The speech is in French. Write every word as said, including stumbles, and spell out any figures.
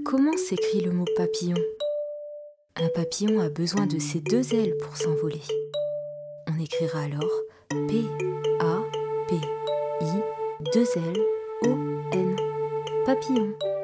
Comment s'écrit le mot papillon? Un papillon a besoin de ses deux ailes pour s'envoler. On écrira alors P A P I deux L O N, papillon.